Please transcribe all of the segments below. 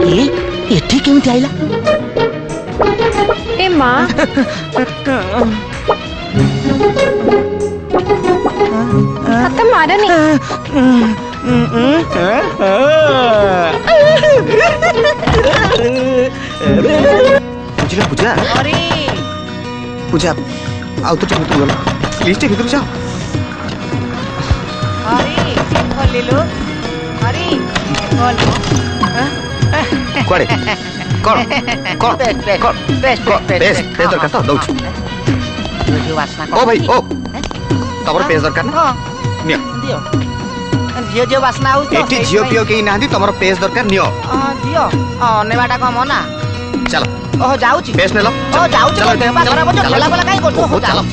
एठी केमिति आइला ए मां हाथ मारनी पूजा पूजा अरे पूजा आउ तो ठीक गला प्लीज टे भीतर जाओ अरे कॉल ले लो अरे कॉल कोड़े कौन बेस्ट दरकार तो दउछ जो वासना ओ भाई ओ तमर पेज दरकार ना नियो दियो जो वासना आउ तो एटी जियो पियो के नांदी तमर पेज दरकार नियो दियो नेबाटा को मना चलो ओ जाउची पेज ने लो ओ जाउची देबा खराब हो खेला वाला काई करतो हो चलो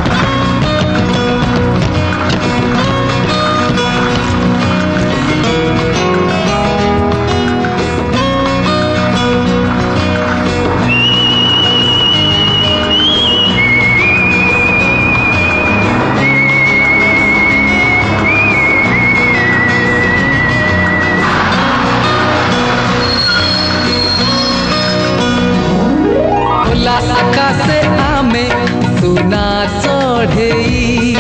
आकाशे आमे सुना चढ़ेई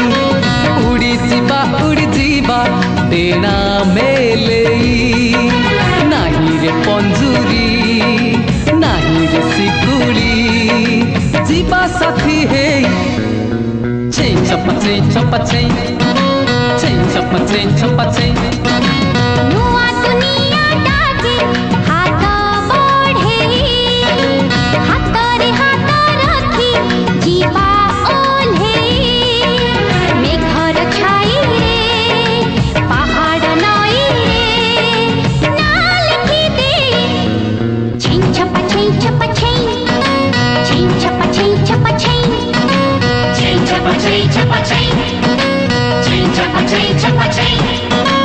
उड़ी जीवा डेना मेलेई नाही रे पंजुरी नाही रे सिकुड़ी जीवा साथी हे छे छपा छे नुआ दुनिया डाके हाथ बढ़ेई हाथ रे हाथ रखी जीवा ओल्हेई मेघर छाई रे पहाड़ नई रे ना लिखी दे छिन छपा छिन छपा छिन छपा छिन छपा छिन छपा छिन छपा छिन छपा छिन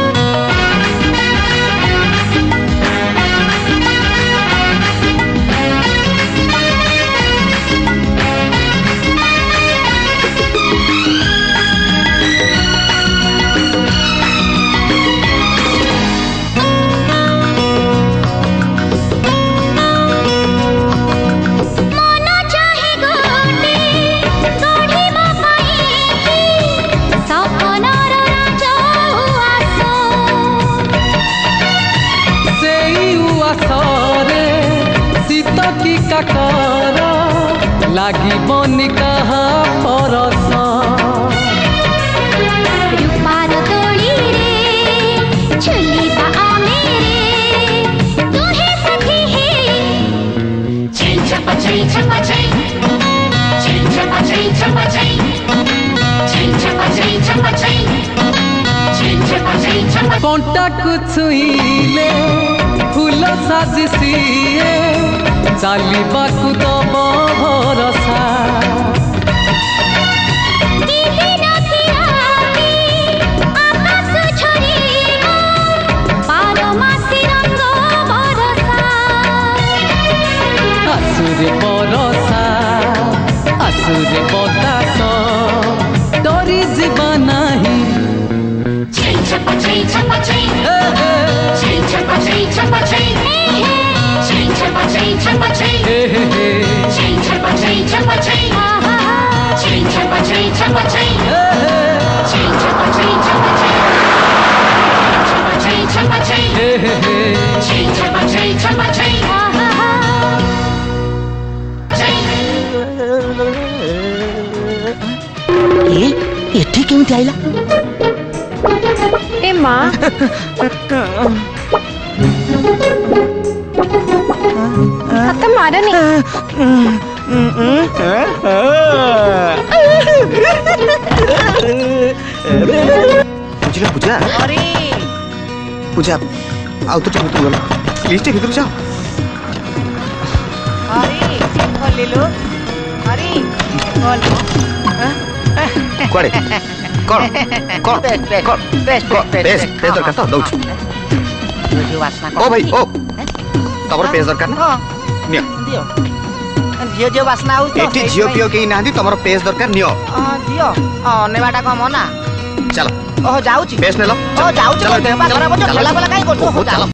लागी बनी कहा परस रूपार तोड़ी रे झुलिबा मेरे तू है सखी है छिन छपा छिन छपा छिन छपा छिन छपा छिन छपा छिन छपा छिन छपा छिन छपा कंटा को छुईले फूल साजिसिए चालिबा को दब भरसा आसुरे बतास डरी जीवा नाही एठी केमिति आइला ए मां हाथ मारनी पूजा पूजा अरे पूजा आउ तो ठीक गला प्लीज टे भीतर जाओ अरे कॉल ले लो अरे कॉल कोड़े कौन बेस्ट दरकार तो दउछ जो वासना ओ भाई ओ तमर पेज दरकार ना नियो दियो जो वासना आउ तो एटी जियो पियो के नांदी तमर पेज दरकार नियो दियो नेबाटा को मना चलो ओ जाउची पेज ने लो ओ जाउची देबा खराब हो खेला वाला काई करतो हो चलो